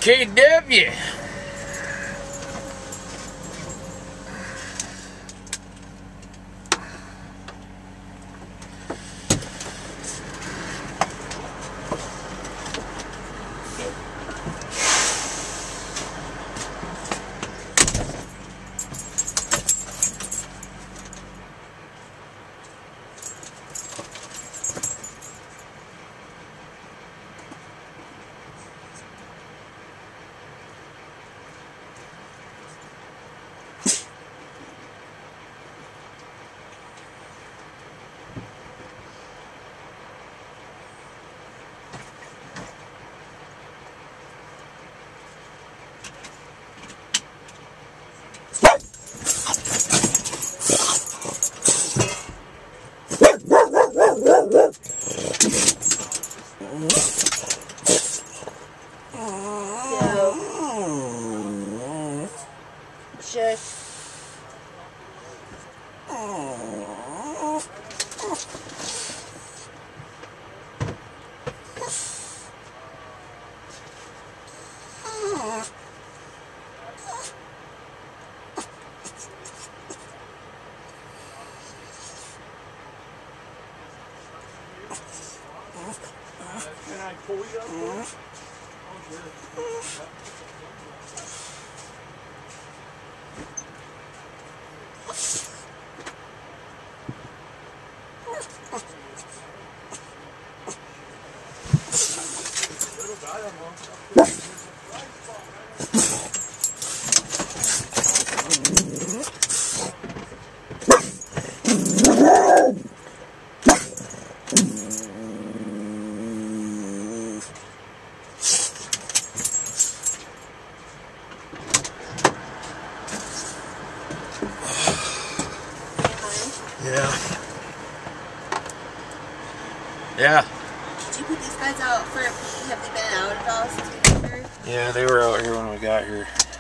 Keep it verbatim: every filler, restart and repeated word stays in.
K W. Shush. Can I pull you up there? Oh, sure. Yeah. Yeah. Did you put these guys out for a pee? Have they been out at all since we got here? Yeah, they were out here when we got here.